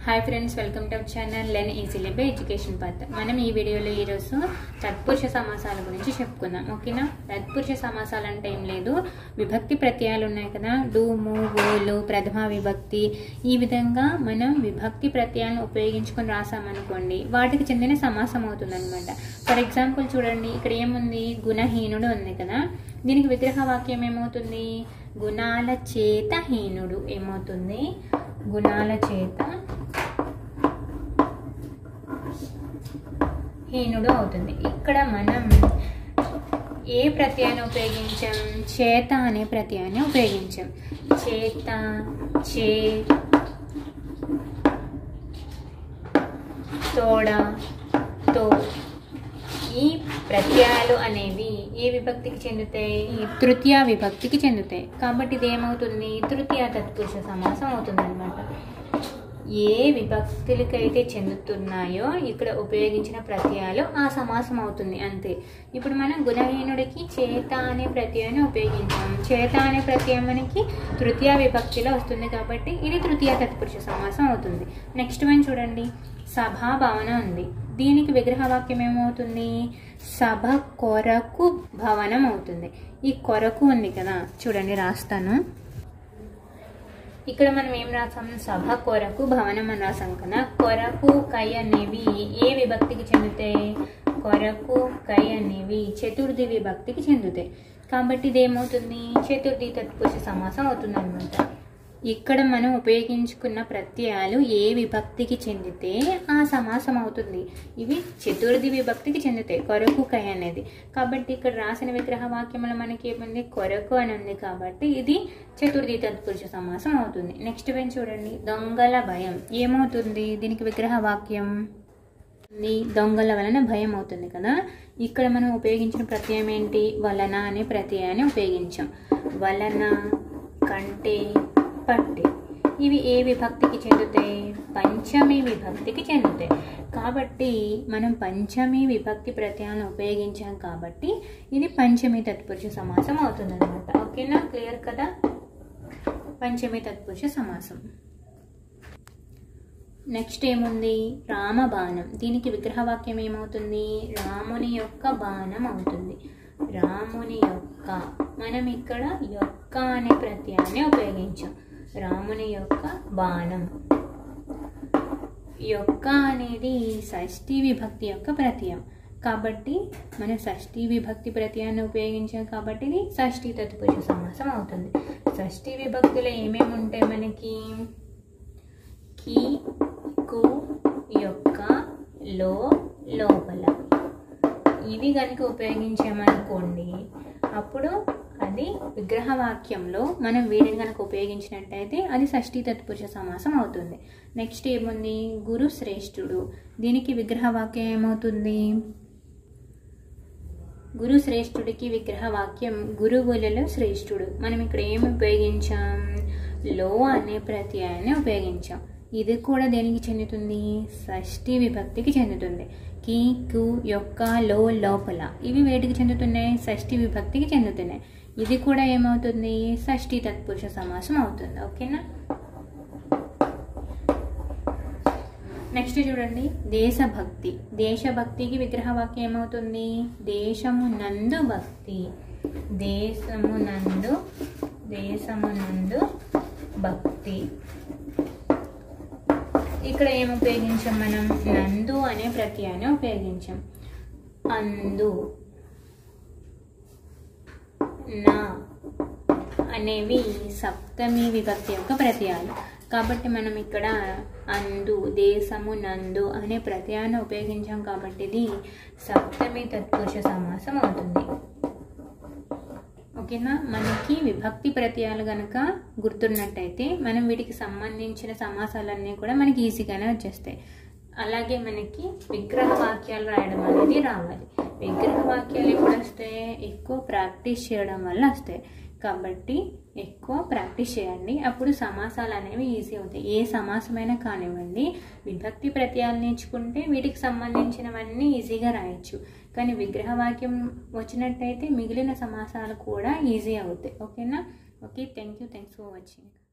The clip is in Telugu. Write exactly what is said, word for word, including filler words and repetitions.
Hi friends, welcome to our channel learn easily by education path. మనం ఈ వీడియోలో ఈరోజు తత్పురుష సమాసాల గురించి చెప్పుకుందాం. ఓకేనా? తత్పురుష సమాసాలు అంటే ఏం లేదు, విభక్తి ప్రత్యయాలు ఉన్నాయి కదా, డు, ము, ఓలు, ప్రథమ విభక్తి, ఈ విధంగా మనం విభక్తి ప్రత్యయాలను ఉపయోగించుకొని రాసామనుకోండి, వాటికి చెందిన సమాసం అవుతుంది అనమాట. ఫర్ ఎగ్జాంపుల్ చూడండి, ఇక్కడ ఏముంది, గుణహీనుడు ఉంది కదా, దీనికి విగ్రహ వాక్యం ఏమవుతుంది, గుణాల చేత హీనుడు. ఏమవుతుంది, గుణాల చేత హీనుడు అవుతుంది. ఇక్కడ మనం ఏ ప్రత్యయాన్ని ఉపయోగించాం, చేత అనే ప్రత్యయాన్ని ఉపయోగించాం. చేత, చే, తోడ, తో, ఈ ప్రత్యయాలు అనేవి ఏ విభక్తికి చెందుతాయి, తృతీయ విభక్తికి చెందుతాయి. కాబట్టి ఇది ఏమవుతుంది, తృతీయ తత్పురుష సమాసం అవుతుంది అనమాట. ఏ విభక్తులకైతే చెందుతున్నాయో ఇక్కడ ఉపయోగించిన ప్రత్యయాలు ఆ సమాసం అవుతుంది, అంతే. ఇప్పుడు మనం గుణహీనుడికి చేత అనే ప్రత్యయాన్ని ఉపయోగించాం. చేత అనే ప్రత్యయం మనకి తృతీయ విభక్తిలో వస్తుంది కాబట్టి ఇది తృతీయ తత్పురుష సమాసం అవుతుంది. నెక్స్ట్ వన్ చూడండి, సభా భవన ఉంది, దీనికి విగ్రహ వాక్యం ఏమవుతుంది, సభ కొరకు భవనం అవుతుంది. ఈ కొరకు ఉంది కదా, చూడండి రాస్తాను. ఇక్కడ మనం ఏం రాసాం, సభ కొరకు భవనం అని రాసాం కదా. కొరకు, కై అనేవి ఏ విభక్తికి చెందుతాయి, కొరకు, కై అనేవి చతుర్థి విభక్తికి చెందుతాయి. కాబట్టి ఇది ఏమవుతుంది, చతుర్థి తత్పురుష సమాసం అవుతుంది అనమాట. ఇక్కడ మనం ఉపయోగించుకున్న ప్రత్యయాలు ఏ విభక్తికి చెందితే ఆ సమాసం అవుతుంది. ఇవి చతుర్థి విభక్తికి చెందుతాయి, కొరకు, కై అనేది. కాబట్టి ఇక్కడ రాసిన విగ్రహ వాక్యంలో మనకి ఏముంది, కొరకు అని ఉంది కాబట్టి ఇది చతుర్థి తత్పురుష సమాసం అవుతుంది. నెక్స్ట్ వన్ చూడండి, దొంగల భయం ఏమవుతుంది, దీనికి విగ్రహ వాక్యం దొంగల వలన భయం అవుతుంది కదా. ఇక్కడ మనం ఉపయోగించిన ప్రత్యయం ఏంటి, వలన అనే ప్రత్యయాన్ని ఉపయోగించాం. వలన, కంటే, పట్టి, ఇవి ఏ విభక్తికి చెందుతాయి, పంచమి విభక్తికి చెందుతాయి. కాబట్టి మనం పంచమి విభక్తి ప్రత్యయాలను ఉపయోగించాం కాబట్టి ఇది పంచమి తత్పురుష సమాసం అవుతుంది అనమాట. ఓకేనా, క్లియర్ కదా, పంచమి తత్పురుష సమాసం. నెక్స్ట్ ఏముంది, రామబాణం, దీనికి విగ్రహ వాక్యం ఏమవుతుంది, రాముని యొక్క బాణం అవుతుంది. రాముని యొక్క, మనం ఇక్కడ యొక్క అనే ప్రత్యయాన్ని ఉపయోగించాం. రాముని యొక్క బాణం, యొక్క అనేది షష్ఠీ విభక్తి యొక్క ప్రత్యయం కాబట్టి మనం షష్ఠీ విభక్తి ప్రత్యయాన్ని ఉపయోగించాం కాబట్టి ఇది షష్ఠీ తత్పురుష సమాసం అవుతుంది. షష్ఠీ విభక్తిలో ఏమేమి ఉంటాయి మనకి, కి, కు, యొక్క, లో, లోపల, ఇవి కనుక ఉపయోగించామనుకోండి అప్పుడు అది విగ్రహ వాక్యంలో మనం వీటిని కనుక ఉపయోగించినట్టయితే అది షష్ఠీ తత్పురుష సమాసం అవుతుంది. నెక్స్ట్ ఏముంది, గురు శ్రేష్ఠుడు, దీనికి విగ్రహ వాక్యం ఏమవుతుంది, గురు శ్రేష్ఠుడికి విగ్రహ వాక్యం గురువులలో శ్రేష్ఠుడు. మనం ఇక్కడ ఏమి ఉపయోగించాం, లో అనే ప్రత్యయాన్ని ఉపయోగించాం. ఇది కూడా దేనికి చెందుతుంది, షష్ఠీ విభక్తికి చెందుతుంది. కి, కు, యొక్క, లో, లోపల, ఇవి వేటికి చెందుతున్నాయి, షష్ఠీ విభక్తికి చెందుతున్నాయి. ఇది కూడా ఏమవుతుంది, షష్ఠీ తత్పురుష సమాసం అవుతుంది. ఓకేనా. నెక్స్ట్ చూడండి, దేశభక్తి, దేశభక్తికి విగ్రహ వాక్యం ఏమవుతుంది, దేశము నందు భక్తి. దేశము నందు, దేశము నందు భక్తి. ఇక్కడ ఏం ఉపయోగించాం మనం, నందు అనే ప్రత్యయాన్ని ఉపయోగించాం. అందు, నా అనేవి సప్తమి విభక్తి యొక్క ప్రత్యయాలు కాబట్టి మనం ఇక్కడ అందు, దేశము నందు అనే ప్రత్యయాన్ని ఉపయోగించాం కాబట్టి ఇది సప్తమి తత్పురుష సమాసం అవుతుంది. ఓకేనా, మనకి విభక్తి ప్రత్యయాలు కనుక గుర్తున్నట్టయితే మనం వీటికి సంబంధించిన సమాసాలన్నీ కూడా మనకి ఈజీగానే వచ్చేస్తాయి. అలాగే మనకి విగ్రహ వాక్యాలు రాయడం అనేది రావాలి. విగ్రహ వాక్యాలు ఎప్పుడు వస్తాయి, ఎక్కువ ప్రాక్టీస్ చేయడం వల్ల వస్తాయి. కాబట్టి ఎక్కువ ప్రాక్టీస్ చేయండి, అప్పుడు సమాసాలు అనేవి ఈజీ అవుతాయి. ఏ సమాసమైనా కానివ్వండి, విభక్తి ప్రత్యయాలు నేర్చుకుంటే వీటికి సంబంధించినవన్నీ ఈజీగా రాయొచ్చు. కానీ విగ్రహ వాక్యం వచ్చినట్టయితే మిగిలిన సమాసాలు కూడా ఈజీ అవుతాయి. ఓకేనా. Okay, thank you thanks for watching.